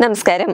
നമസ്കാരം.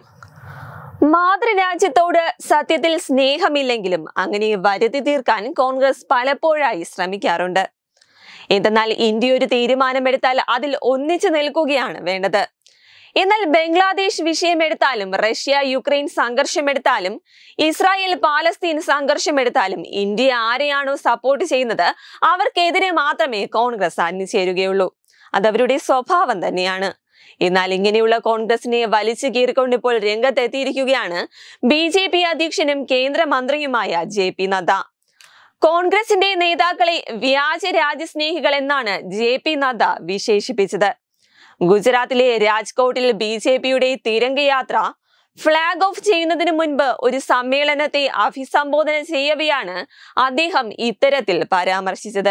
മാതൃരാജ്യത്തോട് സത്യത്തിൽ സ്നേഹമില്ലെങ്കിലും അങ്ങനെ വരുത്തി തീർക്കാൻ കോൺഗ്രസ് പലപ്പോഴായി ശ്രമിക്കാറുണ്ട്. എന്നാൽ ഇന്ത്യ ഒരു തീരുമാനമെടുത്താൽ അതിൽ ഒന്നിച്ചു നിൽക്കുകയാണ് വേണ്ടത്. എന്നാൽ ബംഗ്ലാദേശ് വിഷയമെടുത്താലും, റഷ്യ യുക്രൈൻ സംഘർഷമെടുത്താലും, ഇസ്രായേൽ പാലസ്തീൻ സംഘർഷമെടുത്താലും ഇന്ത്യ ആരെയാണോ സപ്പോർട്ട് ചെയ്യുന്നത് അവർക്കെതിരെ മാത്രമേ കോൺഗ്രസ് അണിചേരുകയുള്ളൂ. അതവരുടെ സ്വഭാവം തന്നെയാണ്. എന്നാൽ ഇങ്ങനെയുള്ള കോൺഗ്രസിനെ വലിച്ചു കീറിക്കൊണ്ട് ഇപ്പോൾ രംഗത്തെത്തിയിരിക്കുകയാണ് BJP അധ്യക്ഷനും കേന്ദ്രമന്ത്രിയുമായ JP നദ്ദ. കോൺഗ്രസിന്റെ നേതാക്കളെ വ്യാജ രാജ്യസ്നേഹികൾ എന്നാണ് JP നദ്ദ വിശേഷിപ്പിച്ചത്. ഗുജറാത്തിലെ രാജ്കോട്ടിൽ BJPയുടെ തിരംഗയാത്ര ഫ്ളാഗ് ഓഫ് ചെയ്യുന്നതിന് മുൻപ് ഒരു സമ്മേളനത്തെ അഭിസംബോധന ചെയ്യവെയാണ് അദ്ദേഹം ഇത്തരത്തിൽ പരാമർശിച്ചത്.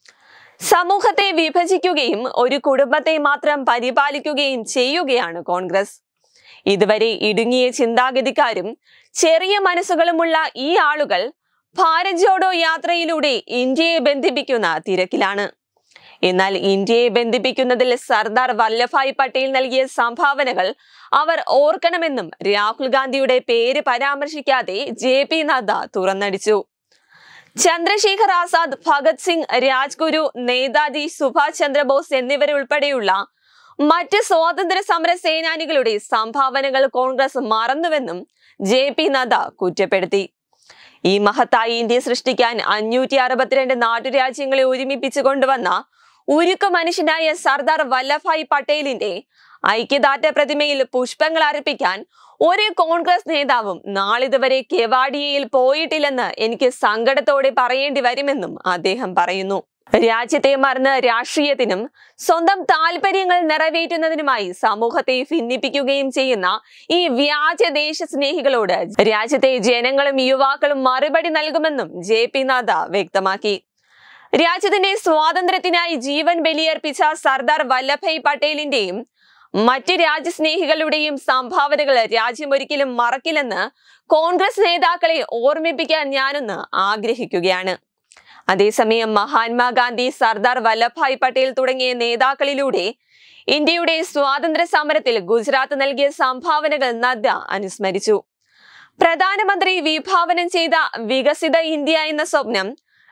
സമൂഹത്തെ വിഭജിക്കുകയും ഒരു കുടുംബത്തെ മാത്രം പരിപാലിക്കുകയും ചെയ്യുകയാണ് കോൺഗ്രസ്. ഇതുവരെ ഇടുങ്ങിയ ചിന്താഗതിക്കാരും ചെറിയ മനസ്സുകളുമുള്ള ഈ ആളുകൾ ഭാരത് ജോഡോ യാത്രയിലൂടെ ഇന്ത്യയെ ബന്ധിപ്പിക്കുന്ന തിരക്കിലാണ്. എന്നാൽ ഇന്ത്യയെ ബന്ധിപ്പിക്കുന്നതിൽ സർദാർ വല്ലഭായ് പട്ടേൽ നൽകിയ സംഭാവനകൾ അവർ ഓർക്കണമെന്നും രാഹുൽ ഗാന്ധിയുടെ പേര് പരാമർശിക്കാതെ JP നദ്ദ തുറന്നടിച്ചു. ചന്ദ്രശേഖർ ആസാദ്, ഭഗത് സിംഗ്, രാജ്ഗുരു, നേതാജി സുഭാഷ് ചന്ദ്രബോസ് എന്നിവരുൾപ്പെടെയുള്ള മറ്റ് സ്വാതന്ത്ര്യ സമര സേനാനികളുടെ സംഭാവനകൾ കോൺഗ്രസ് മറന്നുവെന്നും JP നദ്ദ കുറ്റപ്പെടുത്തി. ഈ മഹത്തായ ഇന്ത്യ സൃഷ്ടിക്കാൻ 562 നാട്ടുരാജ്യങ്ങളെ ഒരുമിപ്പിച്ചു കൊണ്ടുവന്ന ഉരുക്കു മനുഷ്യനായ സർദാർ വല്ലഭായ് പട്ടേലിന്റെ ഐക്യദാർഢ്യ പ്രതിമയിൽ പുഷ്പങ്ങൾ അർപ്പിക്കാൻ ഒരു കോൺഗ്രസ് നേതാവും നാളിതുവരെ കെവാഡിയയിൽ പോയിട്ടില്ലെന്ന് എനിക്ക് സങ്കടത്തോടെ പറയേണ്ടി വരുമെന്നും അദ്ദേഹം പറയുന്നു. രാജ്യത്തെ മറന്ന് രാഷ്ട്രീയത്തിനും സ്വന്തം താല്പര്യങ്ങൾ നിറവേറ്റുന്നതിനുമായി സമൂഹത്തെ ഭിന്നിപ്പിക്കുകയും ചെയ്യുന്ന ഈ വ്യാജ ദേശസ്നേഹികളോട് രാജ്യത്തെ ജനങ്ങളും യുവാക്കളും മറുപടി നൽകുമെന്നും JP നദ്ദ വ്യക്തമാക്കി. രാജ്യത്തിന്റെ സ്വാതന്ത്ര്യത്തിനായി ജീവൻ ബലിയർപ്പിച്ച സർദാർ വല്ലഭായ് പട്ടേലിന്റെയും മറ്റ് രാജ്യസ്നേഹികളുടെയും സംഭാവനകൾ രാജ്യം ഒരിക്കലും മറക്കില്ലെന്ന് കോൺഗ്രസ് നേതാക്കളെ ഓർമ്മിപ്പിക്കാൻ ഞാനൊന്ന് ആഗ്രഹിക്കുകയാണ്. അതേസമയം മഹാത്മാഗാന്ധി, സർദാർ വല്ലഭായ് പട്ടേൽ തുടങ്ങിയ നേതാക്കളിലൂടെ ഇന്ത്യയുടെ സ്വാതന്ത്ര്യ സമരത്തിൽ ഗുജറാത്ത് നൽകിയ സംഭാവനകൾ നദ്ദ അനുസ്മരിച്ചു. പ്രധാനമന്ത്രി വിഭാവനം ചെയ്ത വികസിത ഇന്ത്യ എന്ന സ്വപ്നം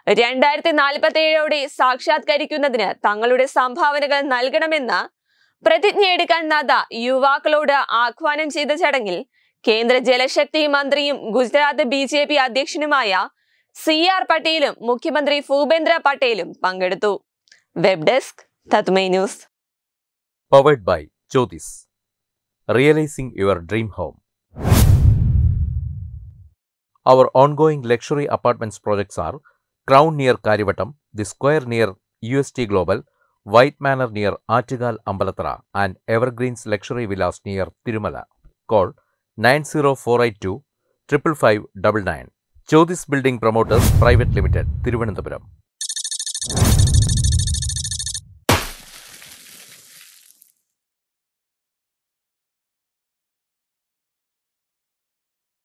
2047 സാക്ഷാത്കരിക്കുന്നതിന് തങ്ങളുടെ സംഭാവനകൾ നൽകണമെന്ന് പ്രതിജ്ഞയെടുക്കാൻ നദ്ദ യുവാക്കളോട് ആഹ്വാനം ചെയ്ത ചടങ്ങിൽ കേന്ദ്ര ജലശക്തി മന്ത്രിയും ഗുജറാത്ത് BJP അധ്യക്ഷനുമായ CR പട്ടേലും മുഖ്യമന്ത്രി ഭൂപേന്ദ്ര പട്ടേലും പങ്കെടുത്തു. വെബ് ഡെസ്ക് തത്മൈ news. Powered by Jyotis. Realizing your dream home. Our ongoing luxury apartments projects are Crown near Karivattam, The Square near UST Global, White Manor near Attigal Ambalathara, and Evergreens Luxury Villas near Tirumala. Call 90482 55599. Jyotis Building Promoters Private Limited, Thiruvananthapuram.